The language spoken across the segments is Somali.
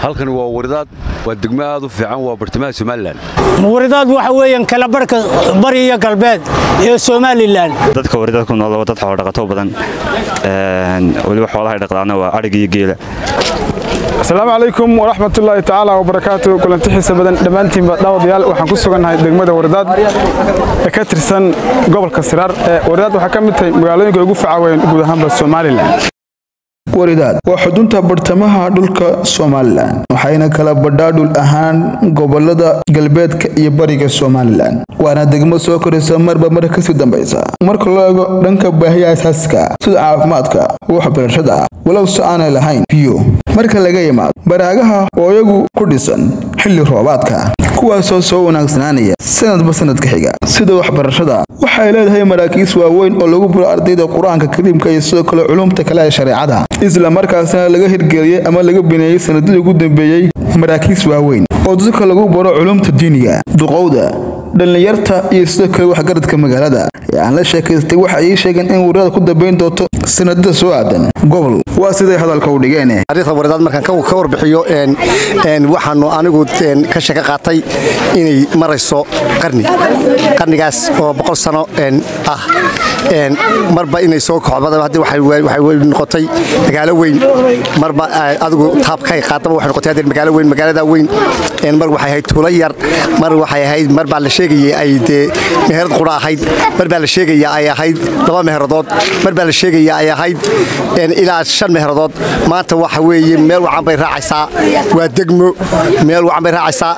halkan waa Wardaad waa degmo aad u fiican waa bartamaha Soomaaliland Wardaad waxa weeyaan kala barka bariga galbeed ee Soomaaliland dadka Wardaad ku nool dad xoolo dhaqato badan waliba xoolaha dhaqaana waa ariga iyo geela السلام عليكم ورحمة الله تعالى وبركاته كل انتحس بدن دمانتين داود ديال وحن كسوغن هاي دغمدا ورداد كترسن قبل كسرار ورداد waxa kamidtay magaalooyinka ugu fiican guud ahaan Soomaaliland Wardaad waa xudunta bartamaha dhulka Soomaaliland waxayna kala badhaa dhul ahaan gobolada galbeedka iyo bariga Soomaaliland waana degmo soo koraysa marba mar ka sii dambaysa marka loo eego dhanka baahiyaha aasaasiga sida caafimaadka waxbarashada walow aan lahayn biyo marka laga yimaado baraagaha oo iyagu ku dhisan xilli roobaadka kuwaas oo soo wanaagsananaya sanadba sanadka xiga sida waxbarashada waxay leedahay maraakiis waaweyn oo lagu baro ardayda quraanka kariimka iyo sidoo kale culumta kale ee shariicada isla markaasna laga hirgeliyay ama laga bineeyay sanadadii ugu dambeeyay maraakiis waaweyn oo dadka lagu baro culumta diiniga duqowda dhalinyarta iyo sidoo kale waxgaradka magaalada aan la sheekaystay waxa ay sheegeen in Wardaad ku dambeyn doonto sanadada soo aadan gobol waa siday hadalka u dhigeen taariikhda Wardaad markaan ka warbixiyo waxaan anigu ka shaqo qaatay inay marayso qarnigaas oo 100 sano ah marba inay soo kocbada hadii waxay noqotay magaalo weyn marba adigu taabkay qaataba waxay noqotay magaalo weyn magaalada weyn mar waxay ahayd tuulo yar mar waxay ahayd marba la sheegayay ay meherad qura ahayd marba la sheegayay ay ahayd laba meheradood marba la sheegayay ay ahayd ilaa 5 meheradood maanta waxa weeye meel wacan bay raacaysaa waa degmo meel wacan bay raacaysaa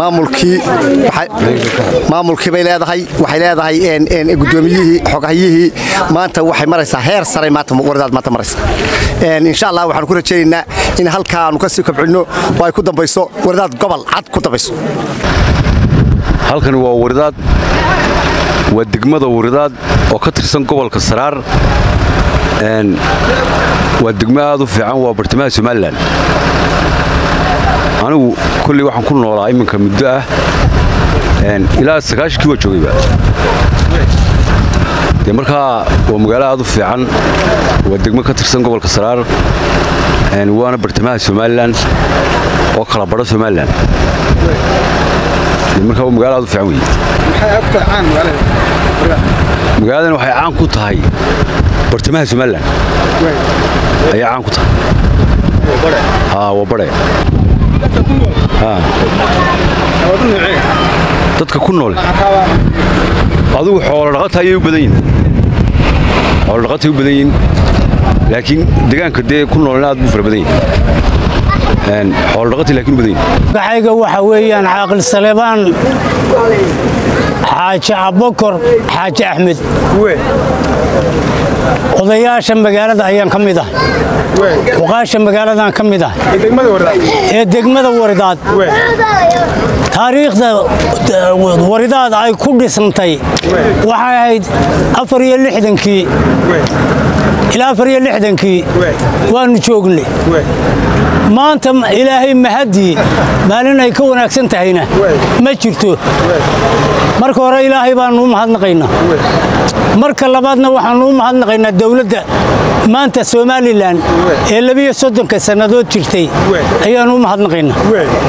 maamulkii bay leedahay waxay leedahay gudoomiyihii xogahayihii maanta waxay maraysaa heer sare maanta Wardaad maanta maraysaa insha Allah waxaan ku rajaynaynaa in halka aanu ka sii kabcino oo ay ku dambayso Wardaad gobol cad ku dambayso halkan waa Wardaad waa degmada Wardaad oo ka tirsan gobolka Saraar waa degmo aad u fiican waa bartamaha Soomaaliland anigu kulli waxaan ku noolaa iminka muddo ah ilaa 9kii waa joogayba marka waa magaalo aad u fiican waa degmo ka tirsan gobolka Saraar waana bartamaha Soomaaliland oo kala badha Soomaaliland marka waa magaalo aad u fiican magaaladan waxay caan ku tahay bartamaha Soomaaliland ay caan ku tahay waa bare dadka ku nool adigu xoolo dhaqato ayay u badan yihiin laakiin deegaanka ku noolna aad u fara badan yihiin xoolo dhaqato laakiin u badan yihiin gacayga waxa weeyaan Caaqil Saleebaan Xaaji Abubakar Xaaji Axmed odayaasha magaalada ayaan ka mid ah waqaasha magaaladan ka mid ah degmada Wardaad taariikhda Wardaad ay ku dhisantay waxay ahayd 64kii ilaa 64kii waanu joognay maanta ilaahay mahadi maalin ay ka wanaagsan tahayna ma jirto marka hore ilaahay baan u mahadnaqaynaa marka labaadna waxaan u mahadnaqaynaa dawladda maanta Soomaaliland ee 32 sanadood jirtay ayaan u mahadnaqaynaa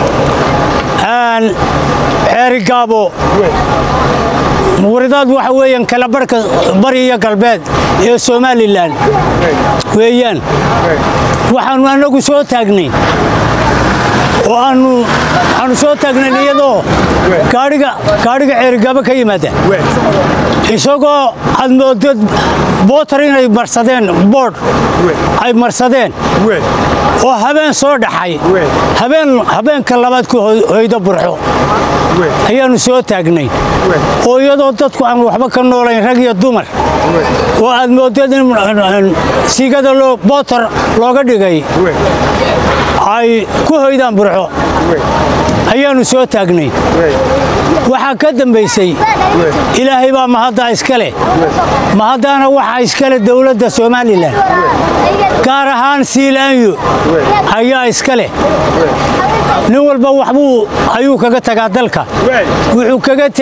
xeerigaabo Wardaad waxa weeyaan kala barka bariga galbeed ee Soomaaliland weeyaan waxaan anagu soo taagnay oo aanu soo taagnay iyadoo gaariga xeerigaabo ka yimaada isagoo aad moodad bootar inay marsadeen board ay marsadeen oo habeen soo dhaxay habeenka labaad ku hoyda burxo ayaanu soo taagnay oo iyadoo dadku aan waxba ka noolayn rag iyo dumar oo aad moodad in sigada bootar looga dhigay ay ku hoydaan burxo ayaanu soo taagnay waxa ka dambeysay ilaahay baa mahadda iskale mahadana waxa iskale dawladda Soomaaliland gaar ahaan Siilaanyo ayaa iskale nin walba waxbuu ayuu kaga tagaa dalka wuxuu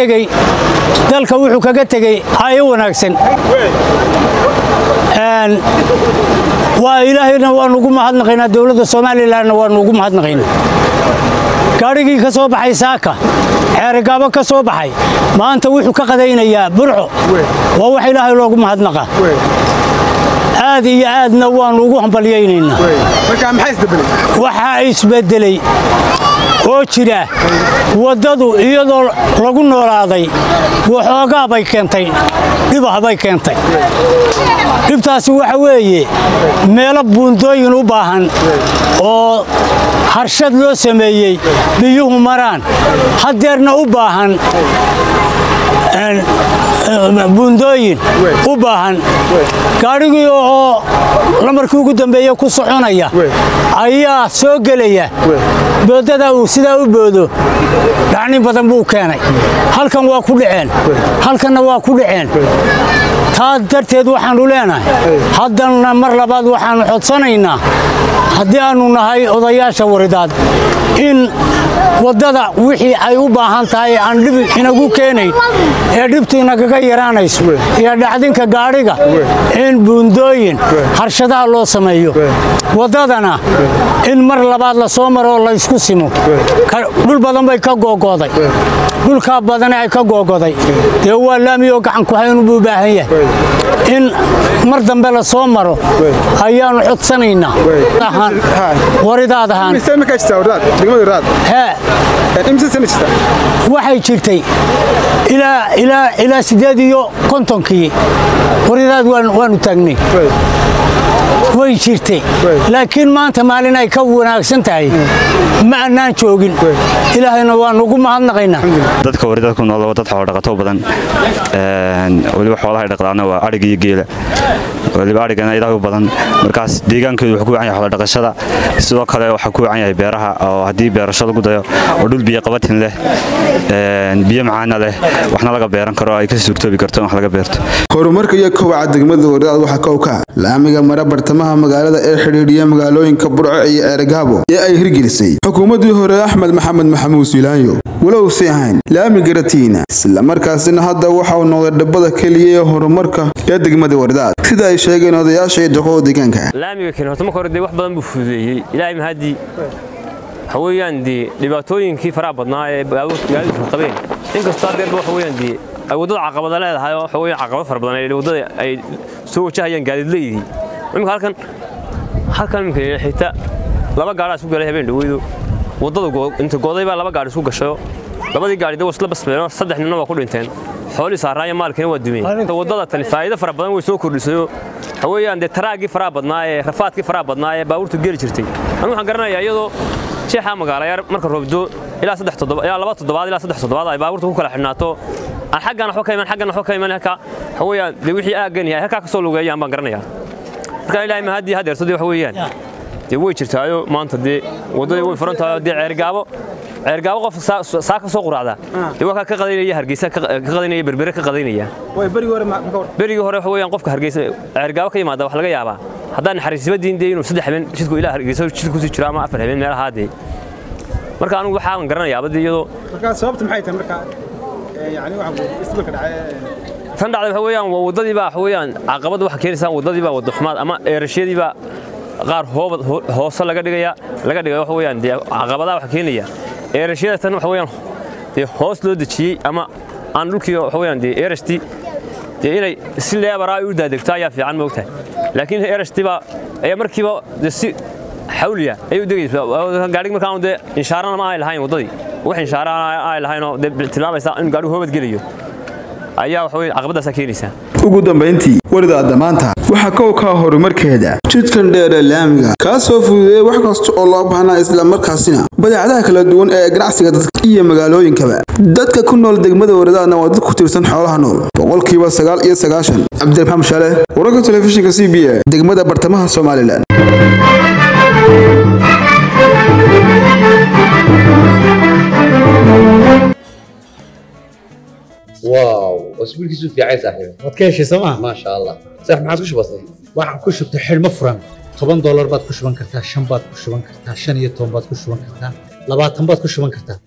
kaga tagay ay wanaagsan waa ilaahayna waan ugu mahadnaqaynaa dawladda Soomaaliland waan ugu mahadnaqaynaa gaadhigii ka soo baxay saaka ceerigaabo ka soo baxay maanta wuxuu ka qadaynayaa burco waa wax ilaahay loogu mahadnaqa aad iyo aadna waanu ugu hambalyaynaynaa waxaa isbedelay oo jira waddadu iyadoo lagu noolaaday waxoogaa bay keentay dhibah bay keentay dhibtaasi waxa weeye meelo buundooyin u baahan oo harshad loo sameeyey biyuhu maraan haddeerna u baahan buundooyin u baahan gaadhigii oo lamarkii ugu dambeeye ku soconaya ayaa soo gelaya boodada uu sidaa u boodo dhacnin badan buu keenay halkan waa ku dhaceen halkanna waa ku dhaceen taa darteed waxaanu leenahay haddana mar labaad waxaanu codsanaynaa haddii aanu nahay odayaasha Waridaad in waddada wixii ay u baahan tahay aan dhib inagu keenayn ee dhibtu inaga yaraanayso iyo dhacdinka gaadhiga in buundooyin harshadaha loo sameeyo waddadana in mar labaad la soo maro la isku simo dhul badan bay ka googooday dhulka badan ay ka googoday ee waa laamiyo gacan ku hayn u baahan yahay in mar dambe la soo maro ayaanu codsanaynaa Waridaad ahaan waxay jirtay ilaa 58 Waridaad waanu taagnay way jirtay laakiin maanta maalin ay ka wanaagsan tahay ma aanan joogin ilaahayna waan ugu mahadnaqaynaa dadka Waridaad ku nool dad xoolo dhaqato badan waliba xoolaha ay dhaqdaana waa ariga iyo geela waliba arigana ilaahay u badan markaas deegaankoodu wuxuu ku wacan yahay xoolo dhaqashada sidoo kale waxa ku wacan yahay beeraha oo hadii beerashada lagu dayo oo dhul biyo qabatin leh biyo macaan leh waxna laga beeran karo ay ka suurtoobi karto wax laga beerto horumarka iyo kobaca degmada Waridaad waxa ka oka laamiga mara bartamaha magaalada ee xiriiriya magaalooyinka Burco iyo Ceerigaabo ee ay hirgelisay xukuumadii hore Axmed Maxamed Maxamuud Silaanyo walow si ahayn laamiga ratiina isla markaasina hadda waxa uu noqday dhabada kaliya ee horumarka ee degmada Waridaad sida ay sheegeen odayaasha deeqo deegaanka laamiga keen horta marka hore wax badan buu fududeeyay ilaahay mahadi hawayaan dhibaatooyinkii faraha badnaa ee gaadiidka qabeen inkastoo adeer wax weeyaan ay wadada caqabada leedahay oo waxa weeyaan caqabad fara badan ee wadada ay soo wajahayaan gaadiidleeydi imika halkan xitaa laba gaari isku galay habeen dhaweydo wadada inta gooday baa laba gaari isku gashay labadii gaari dad wasla basmeero saddex ninna waa ku dhinteen xooli saaraya maalkina waa dumeen wadada tan faa'iido fara badan way soo kordhisay waxa weeyaan taraagii faraha badnaa ee rafaadkii faraha badnaa ee baabuurtu geli jirtay anu waxaan garanayaa iyadoo sheekha magaalada marka roobdo ilaa 3 toddobaad ilaa 3 toddobaad ay baabuurtu ku kala xidhnaato aan xaggan waxa ka iman halka hawayaan wixii aagan yahay halka ka soo lugeeyaan baan garanayaa marka ilaahay ma hadii hadeerto waxa weeyaan way jirtaayo maanta wadada way furan tahay ceerigaabo qof saa ka soo quraacda waa ka qadaynaya Hargeysa ka qadaynaya berbere ka qadaynaya way berigi hore waxa weeyaan qofka Hargeysa ceerigaabo ka yimaada wax laga yaabaa haddaan xariisbadiin inuu 3 habeen jidku ilaa Hargeysa jidku si jira ama 4 habeen meel ahaadee marka anigu waxaan garanayaa badiyado marka sababta maxay tahay marka يعني waxa isbeddelka dhacay tan dhacday waxa weeyaan wadadii baa waxa weeyaan caqabad waxa keenaysan wadadii baa wada xumaad ama eerashadii baa qaar hoos laga dhigayo waxa weeyaan caqabadaha waxa keenaya eerashada tan waxa weeyaan hoos loo dajiyay ama aan dhulkii waxa weeyaan eerashtii inay si leebaraa u daadegto ayaa fiican moogtahay laakiin eerashtii baa ay markiiba si حوليا أيوة دقيقة قاعد مكان ده إنشارنا ما هاي الهاي وضدي وح إنشارنا هاي الهاي إنه تلامي سا إن قالوا هو بتقليه أيها حوي عقبة سكينيسة ugu dambeyntii Waridaad maanta waxa ka horumarkeeda jidkan dheer laamiga ka soo fududeeyay wax kasta oo loo baahnaa isla markaasina badeecadaha kala duwan ee ganacsiga dadka iyo magaalooyinkaba dadka ku nool degmada Waridaadna waa dad ku tirsan xoolaha nool boqolkiiba 99 Cabdiraxmaan Shale wararka telefishinka CBA degmada bartamaha Soomaaliland واو اسبوع كيسو في عايز صاحبي wadkeeshi sama ما شاء الله صح ما عادش بسيط waxaan ku shubtay xilmo furan $10 baad ku shuban kartaa 5 baad ku shuban kartaa 15 baad ku shuban kartaa 20 baad ku shuban kartaa